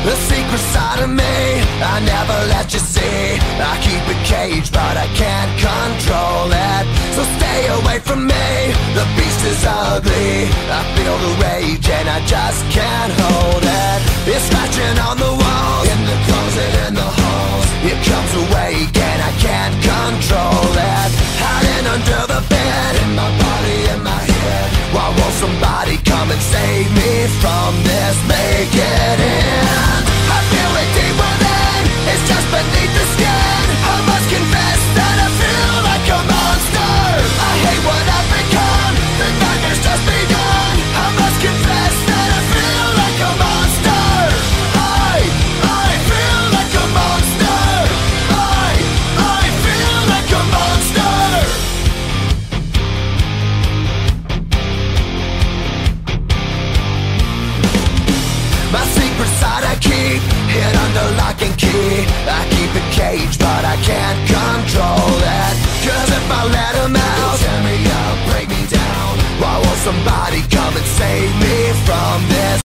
The secret side of me I never let you see. I keep it caged but I can't control it. So stay away from me, the beast is ugly. I feel the rage and I just can't hold it. It's scratching on the walls, in the closet, in the halls. It comes awake and I can't control it. Hiding under the bed, in my body, in my head. Why won't somebody come and save me from this? Make it end. I feel it deep within, it's just beneath the skin. I must confess that I feel like a monster. I hate what I've become, the nightmare's just begun. I must confess that I feel like a monster. I feel like a monster. I feel like a monster. My secret side I keep hid under lock and key. I keep it caged but I can't control it.